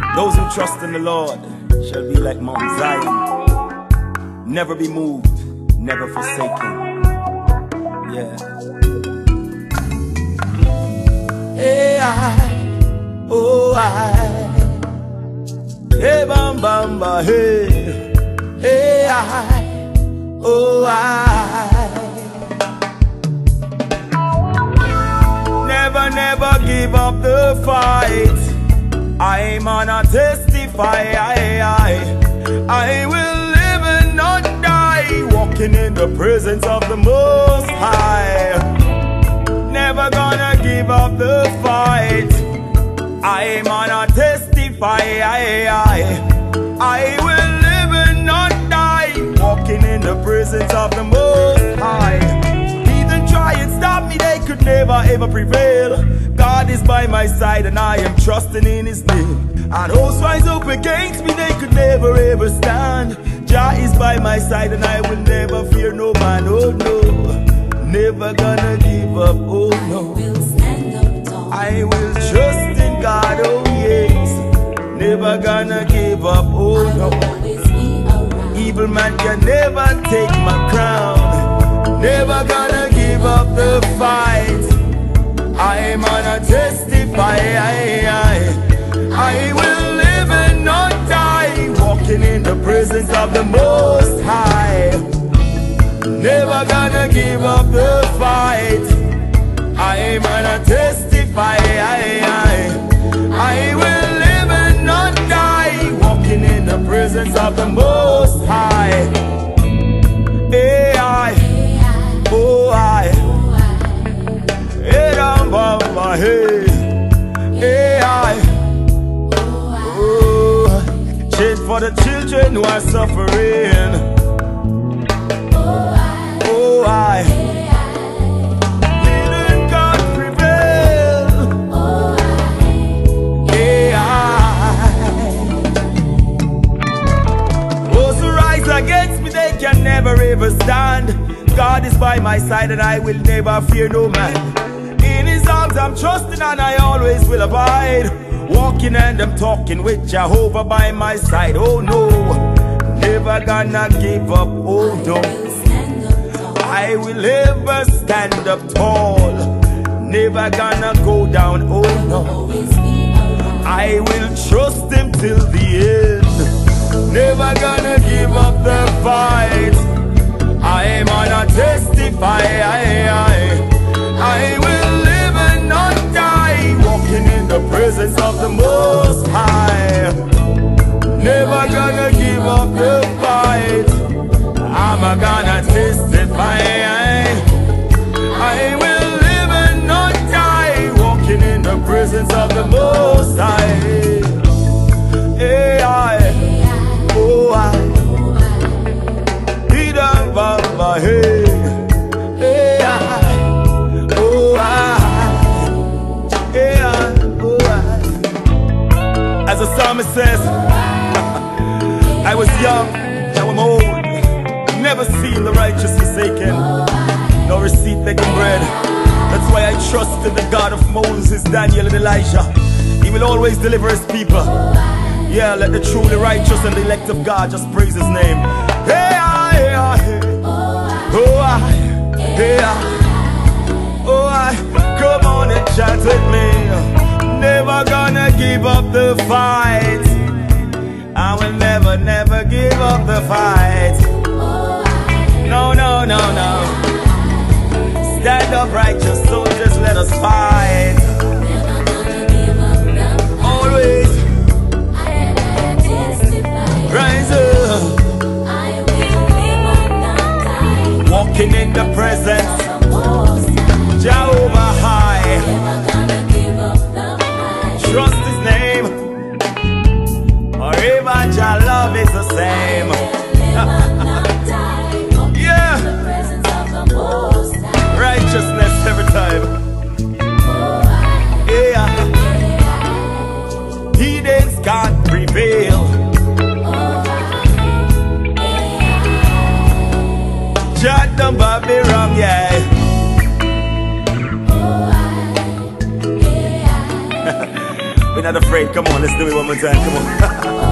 Those who trust in the Lord shall be like Mount Zion, never be moved, never forsaken. Yeah. Hey, oh, hey, bam, bam, ba, hey, hey, oh, never give up the fight. I'm gonna testify, I will live and not die, walking in the presence of the Most High. Never gonna give up the fight. I'm gonna testify, I will live and not die, walking in the presence of the Most High. Heathen try and stop me, they could never ever prevail. God is by my side and I am trusting in His name. And hosts rise up against me, they could never ever stand. Jah is by my side and I will never fear no man, oh no. Never gonna give up, oh no. I will trust in God, oh yes. Never gonna give up, oh no. Evil man can never take my crown. Never gonna give up the fight. I'm gonna testify, I will live and not die, walking in the presence of the Most High. Never gonna give up the fight. I'm gonna testify, I will live and not die, walking in the presence of the Most High. Hey, oh, hey, down by my head. Hey, oh, change for the children who are suffering. Oh, didn't God prevail? Hey, those who rise against me, they can never ever stand. God is by my side and I will never fear no man. In His arms I'm trusting and I always will abide, walking and I'm talking with Jehovah by my side. Oh no, never gonna give up, oh no. I will ever stand up tall, never gonna go down, oh no. I will trust Him till the end, never gonna give up the fight. I'm gonna testify, I will live and not die, walking in the presence of the Most High. Never gonna give up the fight. I'm gonna testify, I will live and not die, walking in the presence of the Most High. Hey, oh, He done by my head. Hey, oh, as the psalmist says, I was young, now I'm old, never seen the righteous forsaken, nor his seed begging bread. That's why I trust in the God of Moses, Daniel and Elijah. He will always deliver His people. Yeah, let the truly righteous and the elect of God just praise His name. Hey, come on and chant with me. Never gonna give up the fight. I will never, never give up the fight. No, no, no, no. Stand up, righteous soldiers, let us fight. Always rise up, walking in the presence Jehovah High. Trust His name, forever Jah love is the same. Yeah, righteousness every time. Yeah, heathens can't prevail. Jah don't be wrong, yeah. not afraid. Come on, let's do it one more time. Come on.